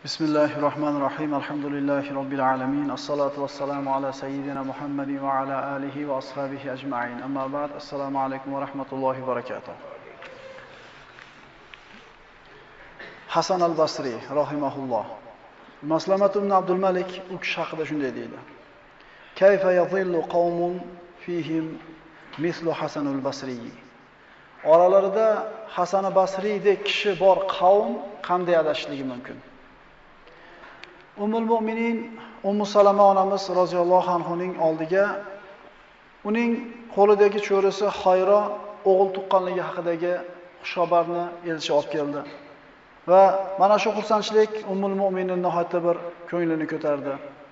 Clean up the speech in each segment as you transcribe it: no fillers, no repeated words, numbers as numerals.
Bismillahirrahmanirrahim. Elhamdülillahi Rabbil alemin. As-salatu vassalamu ala seyyidina Muhammedin ve ala alihi ve ashabihi ecma'in. Amma ba'd. Esselamu aleyküm ve rahmetullahi ve berekatuh. Hasan al-Basri rahimahullah. Maslamat ibn Abdülmelik u kishi haqida shunday deydi. Kayfa yadhillu qawmun fihim mislu Hasan al-Basri. Oralarida Hasan al-Basridek kishi bor qavm qanday adashishligi mumkin? Ummul Mu'minin Ummu Salama onamiz roziyallohu anhuning oldiga uning qo'lidagi cho'risi Hayro o'g'il tuqqanligi haqidagi xushxabarni elchi olib keldi. Va mana shu xursandchilik Ummul Mu'minin nihoyatda bir ko'nglini ko'tardi.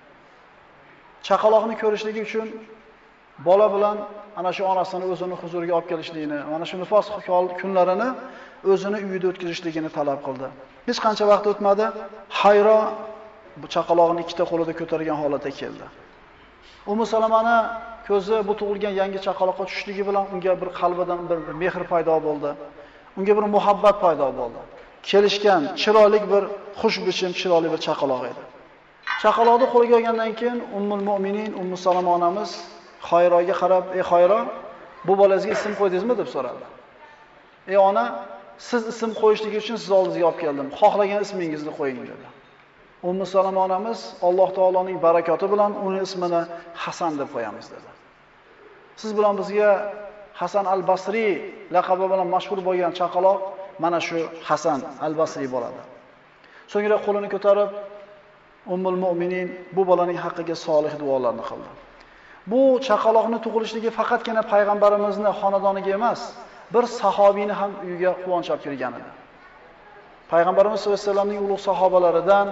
Chaqaloqni ko'rishligi uchun bola bilan ana shu onasini o'zini huzuriga olib kelishligini, mana shu nifos kunlarini o'zini uyida o'tkazishligini talab qildi. Hech qancha vaqt o'tmadi, Hayro bu chaqaloqni ikkita qo'lida ko'targan holatda keldi. Ummu Salamani ko'zi bu tug'ilgan yangi chaqaloqqa tushishligi bilan unga bir qalbidan bir mehr paydo bo'ldi. Unga bir muhabbat paydo bo'ldi. Kelishgan, chiroyli bir xushbichim, chiroyli bir chaqaloq edi. Chaqaloqni qo'liga olgandan keyin Ummul Mu'minin Ummu Salama onamiz Xayroga qarab, "Ey Xayro, bu bolangizga ism qo'ydingizmi?" deb so'radi. "Ey ona, siz ism qo'yishligi uchun siz oldingizga olib keldim. Xohlagan ismingizni qo'ying" dedi. Ummu Salama onamiz Alloh taoloning barakoti bilan uning ismini Hasan deb qo'yamiz dedi. Siz bilan bizga Hasan al-Basri laqabi bilan mashhur bo'lgan chaqaloq mana shu Hasan al-Basri bo'ladi. So'ngra qo'lini ko'tarib Ummul Mu'minin bu bolaning haqqiga solih duolarni qildi. Bu chaqaloqni tug'ilishligi faqatgina payg'ambarimizning xonadoniga emas, bir sahobiyni ham uyiga quvonch olib kirgan edi. Payg'ambarimiz sollallohu alayhi vasallamning ulug' sahobalaridan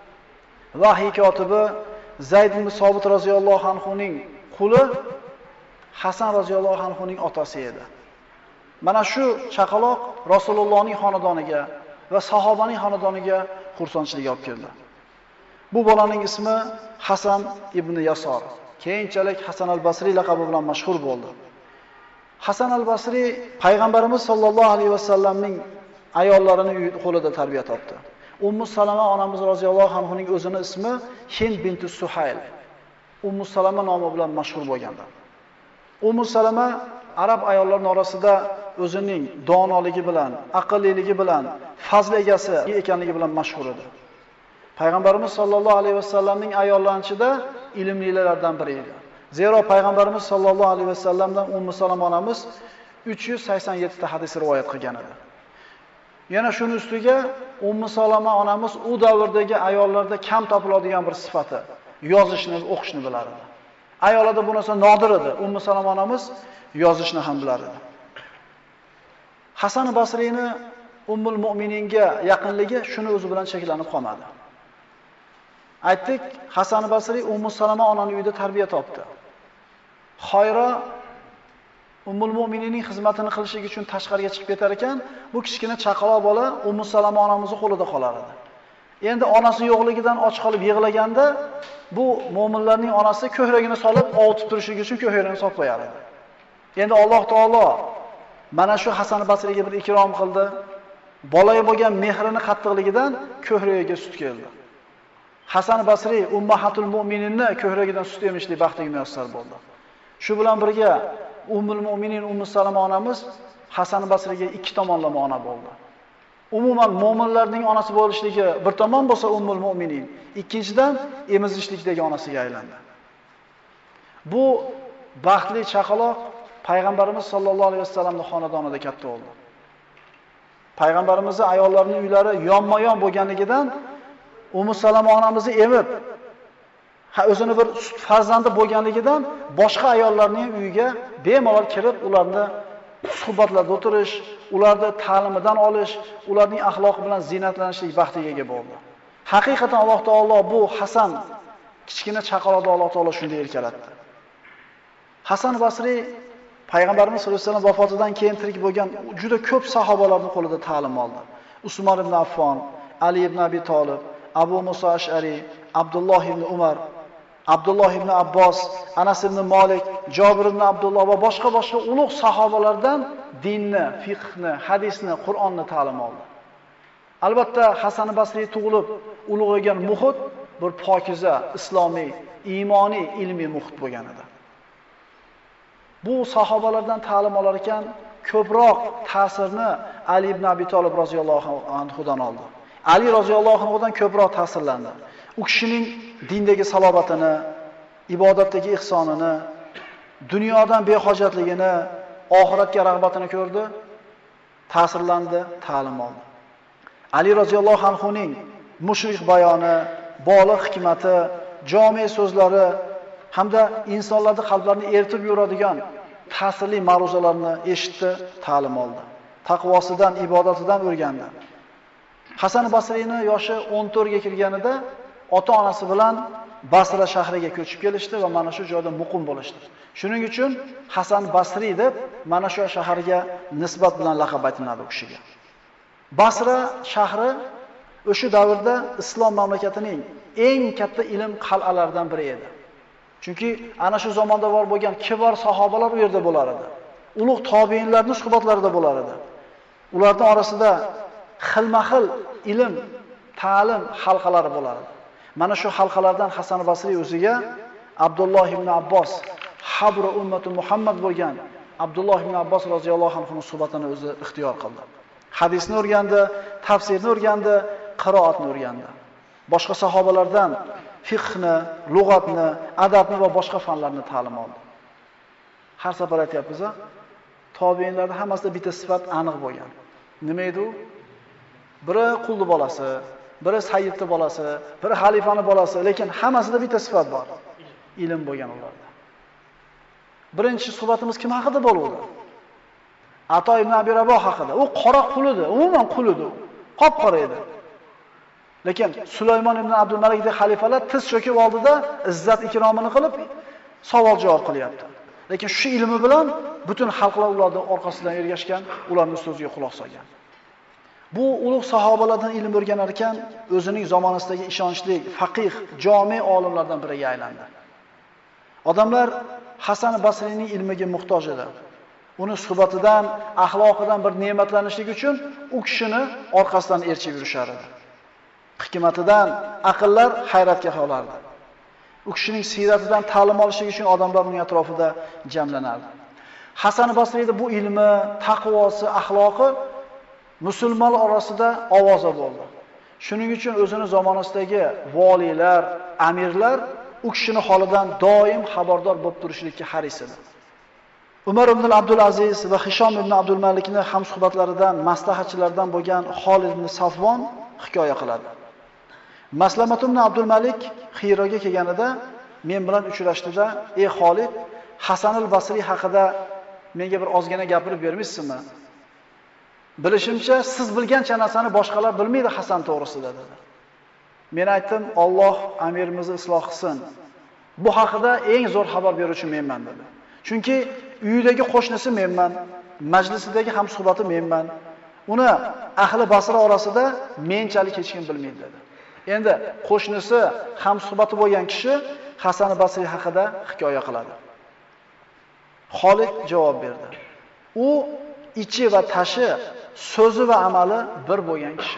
vahiy kotibi Zayd ibn Sobit roziyallohu anhuning quli Hasan roziyallohu anhuning otasi edi. Mana shu chaqaloq Rasulullohning xonadoniga va sahobaning xonadoniga xursandchilik olib keldi. Bu bolaning ismi Hasan ibn Yasor. Keyinchalik Hasan al-Basri laqabi bilan mashhur bo'ldi. Hasan al-Basri payg'ambarimiz sollallohu alayhi vasallamning ayollarini qo'lida tarbiya topdi. Ummu Salama onamiz roziyallohu anhuning o'zining ismi Hind binti Suhayl. Ummu Salama nomi bilan mashhur bo'lganlar. Ummu Salama arab ayollarining orasida o'zining donoligi bilan, aqlliligi bilan, fazl egasi ekanligi bilan mashhur edi. Payg'ambarimiz sollallohu alayhi vasallamning ayollarining ichida ilmlilardan biri edi. Zero payg'ambarimiz sollallohu alayhi vasallamdan Ummu Salama onamiz 387 ta hadis rivoyat qilgan edi. Yana shuni ustiga Ummu Salama onamiz u davrdagi ayollarda kam topiladigan bir sifati, yozishni, o'qishni bilar edi. Ayollarda bu narsa nodir edi. Ummu Salama onamiz yozishni ham bilar edi. Hasan Basriyni Ummul Mu'mininga yaqinligi shuni o'zi bilan cheklanib qolmadi. Aytdik, Hasan Basri Ummu Salama onaning uyida tarbiya topdi. Xayro Ummul Mu'minining xizmatini qilishlik uchun tashqariga chiqib ketar ekan, bu kichkina chaqaloq bola Ummu Salama onamizning qo'lida qolar edi. Endi onasi yo'qligidan och qolib yig'laganda, bu mu'minlarning onasi ko'hragini solib ovutib turishligi uchun ko'hragini solib qo'yar edi. Endi Alloh taolo mana shu Hasan Basriga bir ikrom qildi. Bolaga bo'lgan mehrini qattiqligidan ko'hragiga sut keldi. Hasan Basri Ummahatul Mu'mininni ko'hragidan sut emishlik baxtiga muyassar bo'ldi. Shu bilan birga Ummul Mu'minin Ummu Salama onamiz Hasan Basriga ikki tomonlama ona bo'ldi. Umuman mu'minlarning onasi bo'lishligi bir tomon bo'lsa Ummul Mu'minin, ikkinchidan emizishlikdagi onasiga aylandi. Bu baxtli chaqaloq payg'ambarimiz sollallohu alayhi vasallamning xonadonida katta bo'ldi. Payg'ambarimizning ayollarining uylari yonma-yon bo'lganligidan Ummu Salama onamizni emib o'zini bir farzandi bo'lganligidan boshqa ayollarning uyiga bemalol kirib, ularni suhbatlarda o'tirish, ularni ta'limidan olish, ularning axloqi bilan ziynatlanishlik baxtiga ega bo'ldi. Haqiqatan Alloh taolo bu Hasan kichkina chaqaloqni Alloh taolo shunday erkalatdi. Hasan Basri payg'ambarimiz sollallohu alayhi vasallam vafotidan keyin tirik bo'lgan juda ko'p sahobalarning qo'lida ta'lim oldi. Usmon ibn Affon, Ali ibn Abi Talib, Abu Musa Ash'ari, Abdulloh ibn Umar, Abdulloh ibn Abbos, Anas ibn Malik, Jabir ibn Abdulloh va boshqa ulug' sahobalardan dinni, fiqhni, hadisni, Qur'onni ta'lim oldi. Albatta Hasan Basriy tug'ilib ulug'aygan muhit bir pokiza, islomiy, iymoniy, ilmiy muhit bo'lgan edi. Bu sahobalardan ta'lim olar ekan, ko'proq ta'sirni Ali ibn Abi Talib roziyallohu anhudan oldi. Ali roziyallohu anhudan ko'proq ta'sirlandi. U kishining dindagi salobatini, ibodatdagi ihsonini, dunyodan behojatligini, oxiratga rag'batini ko'rdi, ta'sirlandi, ta'lim oldi. Ali roziyallohu anhuning mushrih bayoni, bolig' hikmati, jami' so'zlari hamda insonlarning qalblarini eritib yuradigan ta'sirli ma'ruzalarni eshitdi, ta'lim oldi. Taqvosidan, ibodatidan o'rgandi. Hasan Basriyning yoshi 14 ga kirganida ota-onasi bilan Basra shahriga ko'chib kelishdi va mana shu joyda muqim bo'lishdi. Shuning uchun Hasan Basriy deb mana shu shaharga nisbat bilan laqab aytiladi u kishiga. Basra shahri o'sha davrda islom mamlakatining eng katta ilm qal'alaridan biri edi. Chunki ana shu zamonda bor bo'lgan kibor sahobalar u yerda bo'lar edi. Ulug' tobiinlarning suhbatlarida bo'lar edi. Ularning orasida xilma-xil ilm, ta'lim halqalari bo'lar edi. Mana shu halqalardan Hasan Basriy o'ziga Abdulloh ibn Abbos, habru ummati Muhammad bo'lgan Abdulloh ibn Abbos roziyallohu anhuning suhbatini o'zi ixtiyor qildi. Hadisni o'rgandi, tafsirni o'rgandi, qiroatni o'rgandi. Boshqa sahobalardan fiqhni, lug'atni, adabni va boshqa fanlarni ta'lim oldi. Har safar aytyapmiz, tobiinlarda hammasida bitta sifat aniq bo'lgan. Nima edi u? Biri qulni bolasi, biri sayyidning bolasi, biri xalifaning bolasi, lekin hammasida bitta sifat bor. Ilm bo'lgan ularda. Birinchi suhbatimiz kim haqida bo'ldi? Ato ibn Abi Raboh haqida. U qora qul edi, umuman qul edi. Qop-qora edi. Lekin Sulaymon ibn Abdul Malikdek xalifalar tiz cho'kib oldida izzat ikromini qilib savol-javob qilyapti. Lekin shu ilmi bilan butun xalqlar ularning orqasidan ergashgan, ularning so'ziga quloq solgan. Bu ulug' sahobalardan ilm o'rganar ekan, o'zining zamonasidagi ishonchli faqih, jami' olimlardan biriga aylandi. Odamlar Hasan Basriyning ilmiga muhtoj edi. Uni suhbatidan, axloqidan bir ne'matlanishlik uchun u kishini orqasidan erchib yurishar edi. Hikmatidan aqllar hayratga qolardi. U kishining siyratidan ta'lim olishlik uchun odamlar uning atrofida jamlanardi. Hasan Basriyning bu ilmi, taqvosi, axloqi musulmonlar orasida ovoza bo'ldi. Shuning uchun o'zini zamonasidagi valiylar, amirlar u kishini holidan doim xabardor bo'lib turishlikka haris edi. Umar ibn Abdul Aziz va Hishom ibn Abdul Malikning hamsuhbatlaridan, maslahatchilardan bo'lgan Xolid ibn Safvon hikoya qiladi. Maslamat ibn Abdul Malik Xiroga kelganida men bilan uchrashdida, "Ey Xolid, Hasan al-Basriy haqida menga bir ozgina gapirib bermaysizmi? Bilishimcha, siz bilgancha narsani boshqalar bilmaydi Hasan to'g'risida" dedi. Men aytdim, "Alloh amirimizni isloh qilsin. Bu haqida eng zo'r xabar beruvchi menman" dedi. Chunki uyidagi qo'shnisi menman, majlisidagi hamsuhbati menman. Uni ahli Basra orasida menchalik hech kim bilmaydi dedi. Endi qo'shnisi hamsuhbati bo'lgan kishi Hasan Basriy haqida hikoya qiladi. Xolid javob berdi. U ichi va tashi, so'zi va amali bir bo'lgan kishi.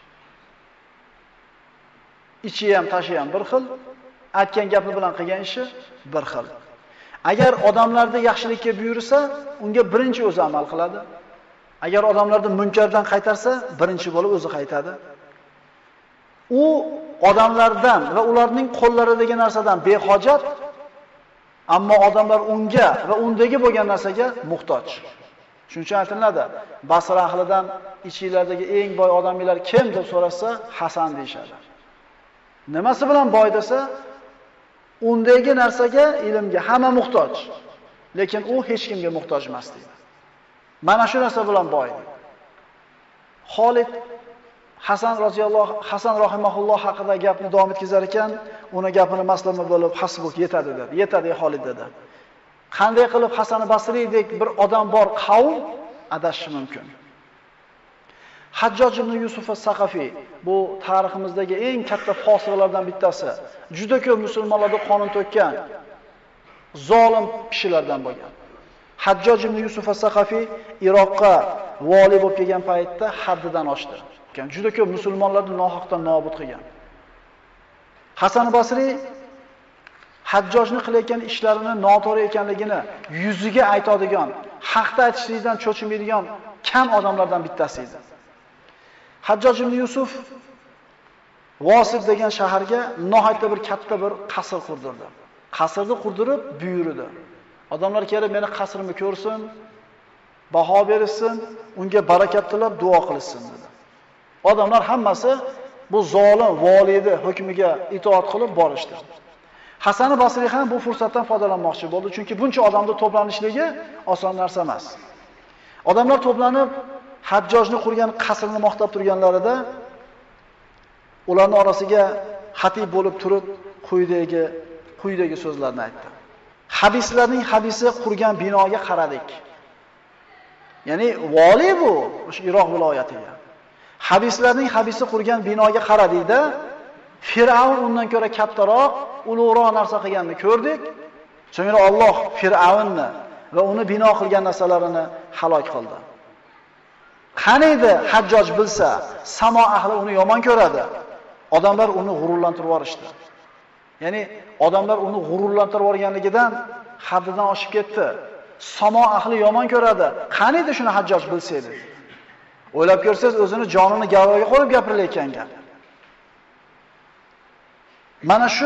Ichi ham, tashi ham bir xil, aytgan gapi bilan qilgan ishi bir xil. Agar odamlarni yaxshilikka buyursa, unga birinchi o'zi amal qiladi. Agar odamlarni munkardan qaytarsa, birinchi bo'lib o'zi qaytadi. U odamlardan va ularning qo'llaridagi narsadan behojat, ammo odamlar unga va undagi bo'lgan narsaga muhtoj. Shuning uchun aytiladi, Basra ahlidan ichinglardagi eng boy odamlar kim deb so'rasa, Hasan deyshadi. Nimasi bilan boy desa, undagi narsaga, ilmga hamma muhtoj, lekin u hech kimga muhtoj emas deydi. Mana shu narsa bilan boy. Xolid Hasan rahimahulloh haqida gapni davom etkazar ekan, uni gapini maslama bo'lib, hasbuk yetadi dedi. Yetadi Xolid dedi. Qanday qilib Hasan Basriydek bir odam bor qavm adashishi mumkin? Hajjoj ibn Yusuf as-Saqafi bu tariximizdagi eng katta fosiqlardan bittasi. Juda ko'p musulmonlarga qonun to'kkan zolim kishilardan bo'lgan. Hajjoj ibn Yusuf as-Saqafi Iroqqa vali bo'lib kelgan paytda haddidan oshdi. ekan. Juda ko'p musulmonlarni nohaqdan nobud qilgan. Hasan Basri Hajjojni qilayotgan ishlarini noto'g'ri ekanligini yuziga aytadigan, haqda aytishlikdan cho'chimaydigan kam odamlardan bittasi edi. Hajjoj ibn Yusuf Vosib degan shaharga nihoyatda bir katta bir qasr qurdirdi. Qasrni qurdirib buyurdi. Odamlar kelib meni qasrimni ko'rsin, baho bersin, unga barakat tilab duo qilsin dedi. Odamlar hammasi bu zolim valiyni hukmiga itoat qilib borishdi. Hasan Basri ham bu fursatdan foydalanmoqchi bo'ldi, chunki buncha odamning to'planishligi oson narsa emas. Odamlar to'planib Hajjojni qurgan qasrni maqtab turganlarida ularning orasiga xatib bo'lib turib quyidagi so'zlarni aytdi. Habislarning habisi qurgan binoga qaradik. Ya'ni vali bu o'sha Iroq viloyatiga. Habislarning habisi qurgan binoga qaradikda, Fir'avn undan ko'ra kattaroq, ulug'roq narsa qilganini ko'rdik. So'ngra Alloh Fir'avnni va uni bino qilgan narsalarini halok qildi. Qaniydi Hajjoj bilsa, samo ahli uni yomon ko'radi. Odamlar uni g'ururlantirib yorishdi. Ya'ni odamlar uni g'ururlantirib yorganligidan haddidan oshib ketdi. Samo ahli yomon ko'radi. Qaniydi shuni Hajjoj bilsa edi. O'ylab ko'rsangiz o'zini jonini garovga qo'yib gapirilayotgan gap. Mana shu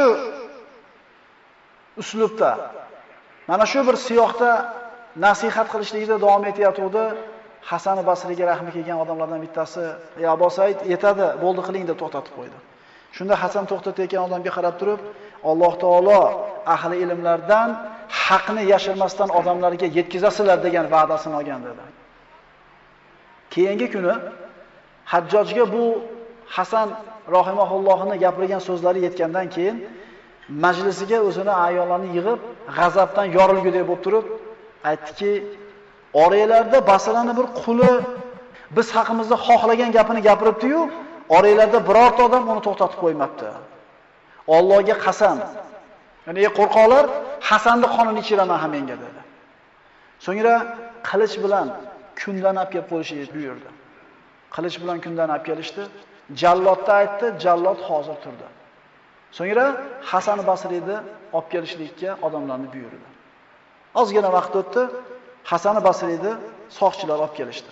uslubda, mana shu bir siyoqda nasihat qilishlikda davom etayotgandi. Hasan Basriga rahmi kelgan odamlardan bittasi, "Ey Abu Said, yetadi, bo'ldi qiling" deb to'xtatib qo'ydi. Shunda Hasan to'xtatayotgan odamga qarab turib, "Alloh taolo ahli ilmlardan haqni yashirmasdan odamlarga yetkazasizlar" degan va'dasini olgan dedi. Keyingi kuni Hajjojga bu Hasan rahimahullohning gapirgan so'zlari yetgandan keyin majlisiga o'zini ayollarni yig'ib, g'azabdan yorilgudek bo'lib turib, aytdiki, "Oranglarda Basrani bir quli biz haqimizda xohlagan gapini gapiribdi-yu, oranglarda birorta odam uni to'xtatib qo'ymabdi. Allohga qasam. Ya'ni qo'rqoqlar Hasanning qonini ichiraman ham menga" dedi. So'ngra qilich bilan kundan olib kelib qo'yishni buyurdi. Qilich bilan kundan olib kelishdi. Jallodga aytdi, jallod hozir turdi. So'ngra Hasan Basriyni olib kelishlikka odamlarni buyurdi. Ozgina vaqt o'tdi, Hasan Basriyni soqchilar olib kelishdi.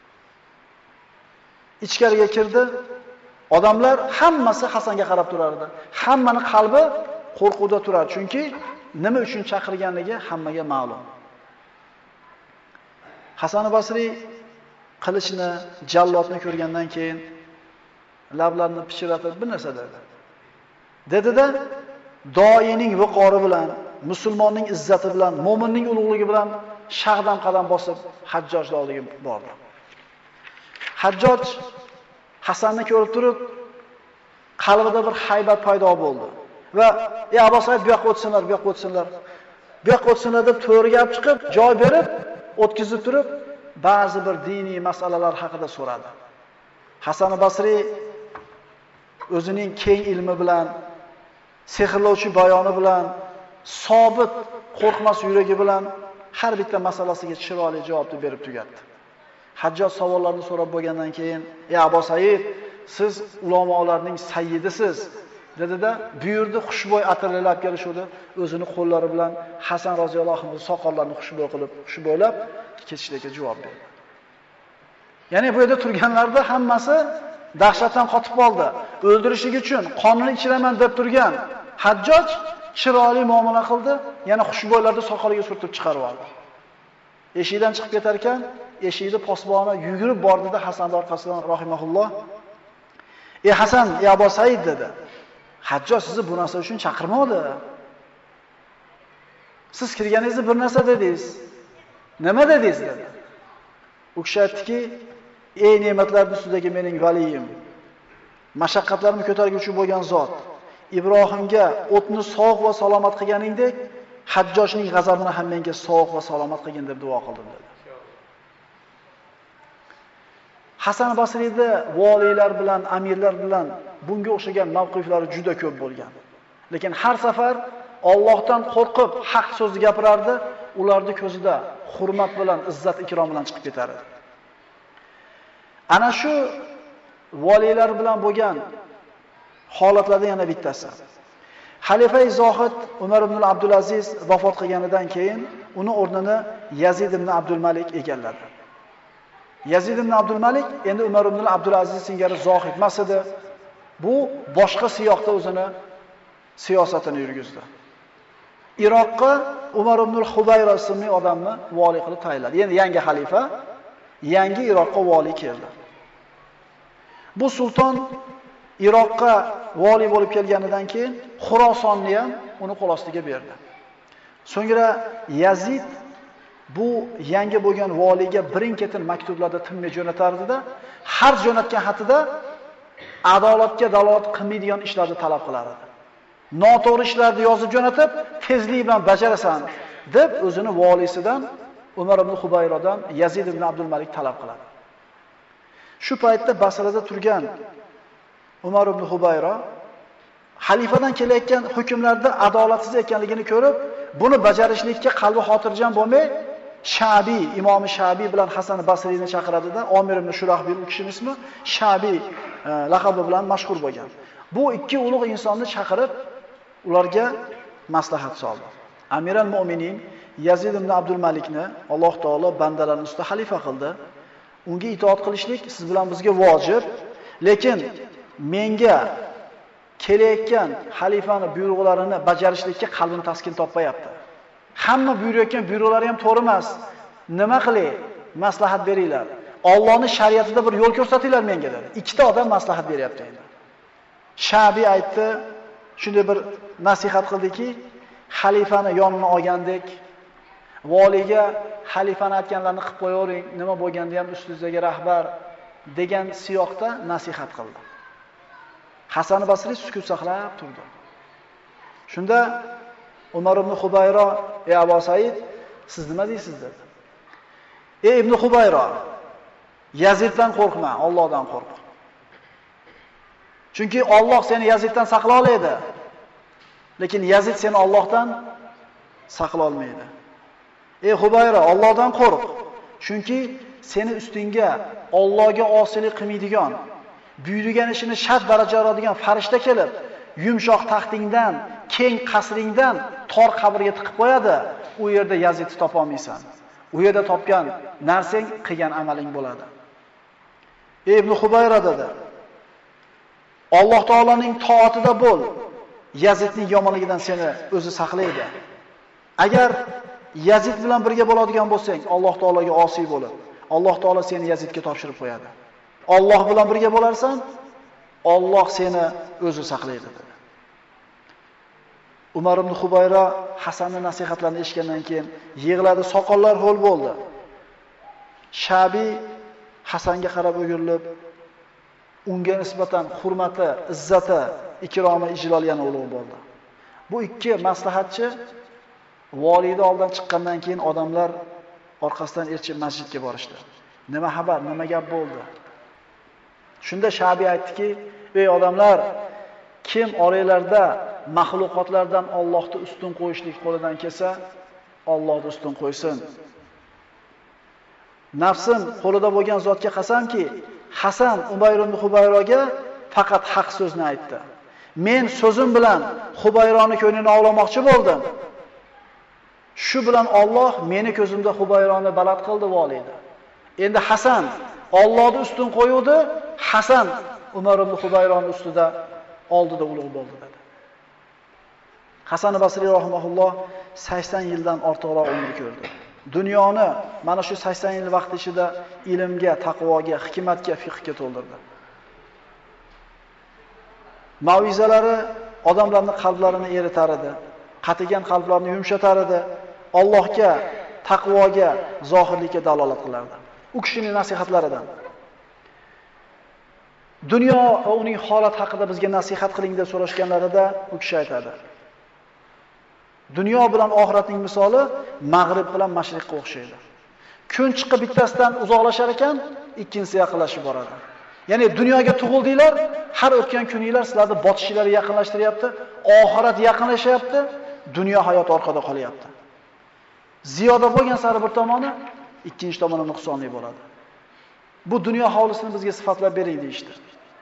Ichkariga kirdi. Odamlar hammasi Hasanga qarab turardi. Hammaning qalbi qo'rquvda turardi, chunki nima uchun chaqirganligi hammaga ma'lum. Hasan Basri qilichni, jallodni ko'rgandan keyin lablarini pichirlatib bir narsa dedi. Dedi-da, doining viqori bilan, musulmonning izzati bilan, mo'minning ulug'ligi bilan shag'dam qadam bosib Hajjojning oldiga bordi. Hajjoj Hasanni ko'rib turib, qalbida bir haybat paydo bo'ldi va "Ey Abu Said, bu yoqqa o'tsinlar, bu yoqqa o'tsinlar. Bu yoqqa o'tsinlar" deb to'riga olib chiqib, joy berib, o'tkazib turib, ba'zi bir diniy masalalar haqida so'radi. Hasan Basri o'zining keng ilmi bilan, sehrlovchi bayoni bilan, sobit, qo'rqmas yuragi bilan har bitta masalasiga chiroyli javobni berib tugatdi. Hajjoj savollarni so'rab bo'lgandan keyin, "Ey Abu Said, siz ulamolarning sayyidisiz" dedi-da, buyurdi, xushbo'y atirlar olib kelishdi. O'zini qo'llari bilan Hasan roziyallohu anhu soqollarini xushbo'y qilib, xushbo'ylab ketishlikka javob berdi. Ya'ni bu yerda turganlarda hammasi dahshatdan qotib qoldi. O'ldirishlik uchun qonini ichiraman deb turgan Hajjoj chiroyli muomala qildi, yana xushbo'ylarni soqoliga surtib chiqarib oldi. Eshikdan chiqib ketar ekan, eshikni posboni yugurib bordi-da Hasan orqasidan rahimahulloh, "Ey Hasan, ey Abu Said" dedi. "Hajjoj sizni bu narsa uchun chaqirmadi. Siz kirganingizda bir narsa dedingiz. Nima dedingiz?" dedi. U kishi aytdiki, "Ey ne'matlar ustidagi mening valiyim, mashaqqatlarni ko'targuvchi bo'lgan zot, Ibrohimga o'tni sog' va salomat qilganingdek, Hajjojning g'azabini ham menga sog' va salomat qilgin" deb duo qildim dedi. Hasan Basriyda valiylar bilan, amirlar bilan bunga o'xshagan mavqiflari juda ko'p bo'lgan. Lekin har safar Allohdan qo'rqib haq so'zni gapirardi, ularning ko'zida hurmat bilan, izzat ikrom bilan chiqib ketardi. Ana shu valiylar bilan bo'lgan holatlardan yana bittasi. Xalifa Zohid Umar ibn Abdulaziz vafot qilganidan keyin uni o'rnini Yazid ibn Abdul Malik egalladi. Yazid ibn Abdul Malik endi Umar ibn Abdulaziz singari zohid emas edi. Bu boshqa siyoqda o'zini siyosatini yurgizdi. Iroqqa Umar ibn Hubayra ismli odamni vali qilib tayinladi. Endi yangi xalifa yangi Iroqqa vali keldi. Bu sulton Iroqqa vali bo'lib kelganidan keyin Xurosonni ham uni qo'l ostiga berdi. So'ngra Yazid bu yangi bo'lgan valiga birin-ketin maktublarda tinmay jo'natardi-da, har jo'natgan xatida adolatga dalolat qilmaydigan ishlarni talab qilar edi. Noto'g'ri ishlarni yozib jo'natib, tezlik bilan bajarasan deb o'zini valisidan Umar ibn Hubayrodan Yazid ibn Abdul Malik talab qiladi. Shu paytda Basrada turgan Umar ibn Hubayro xalifadan kelayotgan hukmlarda adolatsiz ekanligini ko'rib, buni bajarishlikka qalbi xotirjam bo'lmay, Shabi, Imom Shabi bilan Hasan Basriyni chaqiradi-da, Omir ibn Shurahbil u kishining ismi Shabi laqabi bilan mashhur bo'lgan. Bu ikki ulug' insonni chaqirib, ularga maslahat soldi. Amiral Mu'minin Yazid ibn Abdul Malikni Alloh taolo bandalarning ustida xalifa qildi. Unga itoat qilishlik siz bilan bizga vojib, lekin menga kelayotgan xalifani buyruqlarini bajarishlikka qalbim taskin topmayapti. Hamma buyurayotgan buyruqlari ham to'g'ri emas. Nima qilay? Maslahat beringlar. Allohning shariatida bir yo'l ko'rsatinglar menga dedi. Ikkita odam maslahat beryapti endi. Shabi aytdi, shunday bir nasihat qildiki, xalifani yonina olgandek, valiga xalifani aytganlarini qilib qo'yavering, nima bo'lganda ham ustingizdagi rahbar degan siyoqda nasihat qildi. Hasan Basriy sukut saqlab turdi. Shunda Umar ibn Hubayro, "Ey Abu Said, siz nima deysiz?" dedi. "Ey ibn Hubayro, Yaziddan qo'rqma, Allohdan qo'rq. Chunki Alloh seni Yaziddan saqla oladi. Lekin Yazid seni Allohdan saqla olmaydi. Ey Hubayro, Allohdan qo'rq. Chunki seni ustingga Allohga osiylik qilmaydigan, buyurgan ishini shart daraja oladigan farishta kelib, yumshoq taxtingdan, keng qasringdan tor qabrga tiqib qo'yadi. U yerda Yazidni topa olmaysan. U yerda topgan narsang qilgan amaling bo'ladi." Ey ibn Hubayra dedi, "Alloh taolaning toatida bo'l. Yazidning yomonligidan seni o'zi saqlaydi. Agar Yazid bilan birga bo'ladigan bo'lsang, Alloh taolaga osiy bo'lib, Alloh taolo seni Yazidga topshirib qo'yadi. Alloh bilan birga bo'larsan, Alloh seni o'zi saqlaydi" dedi. Umar ibn Hubayra Hasanning nasihatlarini eshitgandan keyin yig'ladi, soqollar ho'l bo'ldi. Shabi Hasanga qarab o'girilib, unga nisbatan hurmati, izzati, ikromi, ijloli yana ulug' bo'ldi. Bu ikki maslahatchi valiyni oldidan chiqqandan keyin odamlar orqasidan erchib masjidga borishdi. Nima xabar, nima gap bo'ldi? Shunda Shabi aytdiki, "Ey odamlar, kim oranglarda mahluqotlardan Allohni ustun qo'yishlik qo'lidan kelsa, Allohni ustun qo'ysin. Nafsim qo'lida bo'lgan zotga qasamki, Hasan Umayr ibn Hubayroga faqat haq so'zni aytdi. Men so'zim bilan Hubayroni ko'nglini ovlamoqchi bo'ldim. Shu bilan Alloh meni ko'zimda Hubayroni baland qildi valiydi. Endi Hasan Allohni ustun qo'yuvdi, Hasan Umar ibn Hubayroni ustida oldida ulug' bo'ldi" dedi. Hasan Basriy rahimahulloh 80 yildan ortiqroq umr ko'rdi. Dunyoni mana shu 80 yil vaqt ichida ilmga, taqvoga, hikmatga, fiqhga to'ldirdi. Mav'izalari odamlarning qalblarini eritar edi, qatigan qalblarni yumshatar edi, Allohga, taqvoga, zohirlikka dalolat qilardi. U kishining nasihatlaridan. Dunyo va uning holat haqida bizga nasihat qiling deb so'rashganlarida u kishi aytadi: Dunyo bilan oxiratning misoli mag'rib bilan mashriqqa o'xshaydi. Kun chiqib bittasidan uzoqlashar ekan, ikkinchisi yaqinlashib boradi. Ya'ni dunyoga tug'ildinglar, har o'tgan kuninglar sizlarni botishinglarga yaqinlashtiryapti, oxirat yaqinlashyapti, dunyo hayot orqada qolyapti. Ziyoda bo'lgan sari bir tomoni, ikkinchi tomoni nuqsonli bo'ladi. Bu dunyo hovlisini bizga sifatlab bering deyishdi.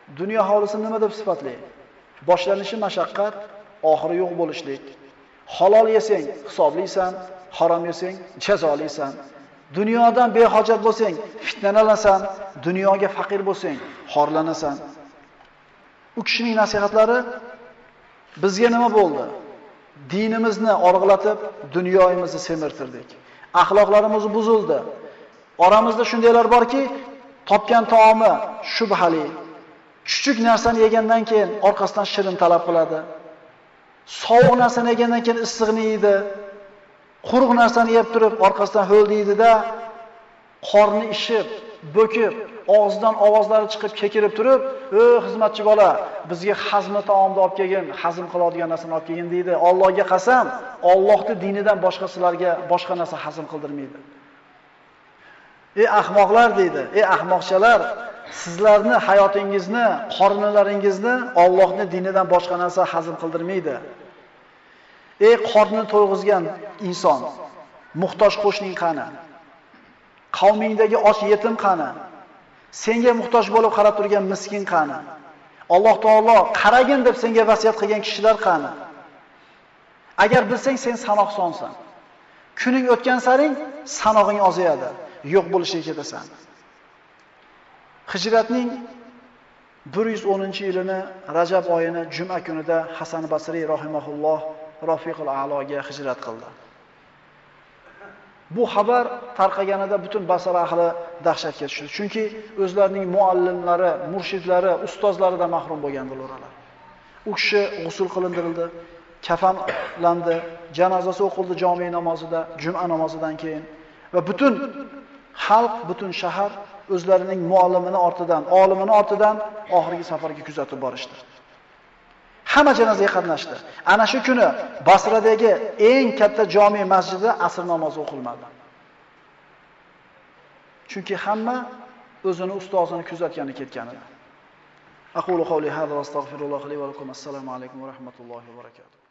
Dunyo hovlisini nima deb sifatlaydi? Boshlanishi mashaqqat, oxiri yo'q bo'lishlik. Halol yesang hisoblaysan, harom yesang jazolisan. Dunyodan behojat bo'lsang, fitnalanasan, dunyoga faqir bo'lsang, xorlanasan. U kishining nasihatlari bizga nima bo'ldi? Dinimizni org'latib, dunyoyimizni semirtirdik. Axloqlarimiz buzildi. Oramizda shundaylar borki, topgan taomi shubhali. Kichik narsani yegandan keyin orqasidan shirin talab qiladi. Sovuq narsani yegandan keyin issiqni yeydi. Quruq narsani yeb turib orqasidan ho'l deydi-da, qorni ishib, bo'kib, og'zidan ovozlari chiqib kekirib turib, xizmatchi bola, bizga hazmi taomni olib kelgin, hazm qiladigan narsani olib kelgin" deydi. Allohga qasam, Allohning dinidan boshqa sizlarga boshqa narsa hazm qildirmaydi. Ey ahmoqlar deydi, ey ahmoqchalar, sizlarni hayotingizni, qornilaringizni Allohning dinidan boshqa narsa hazm qildirmaydi. Ey qorni to'yg'izgan inson, muhtoj qo'shning qani? Qavmingdagi och yetim qani? Senga muhtoj bo'lib qarab turgan miskin qani? Alloh taolo qaragin deb senga vasiyat qilgan kishilar qani? Agar bilsang sen sanoqsonsan. Kuning o'tgan saring sanog'ing ozayadi, yo'q bo'lishiga ketasan. Hijratning 110-yilini Rajab oyini juma kunida Hasan Basriy rahimahulloh Rafiqul A'loga hijrat qildi. Bu xabar tarqaganida butun Basra ahli dahshatga tushdi. Chunki o'zlarining muallimlari, murshidlari, ustozlaridan mahrum bo'lgandilar ular. U kishi g'usl qilindirildi, kafanlandi, janozasi o'qildi jome namozida, juma namozidan keyin va butun xalq, butun shahar o'zlarining muallimini ortidan, olimini ortidan oxirgi safarga kuzatib borishdi. Hamma janozaga qatnashdi. Ana shu kuni Basradagi eng katta jome masjidida asr namozi o'qilmadi. Chunki hamma o'zini ustozini kuzatgani ketgan edi. Aqulu qawli hadha va astagfirulloh li va lakum. Assalomu alaykum va rahmatullohi va barakatuh.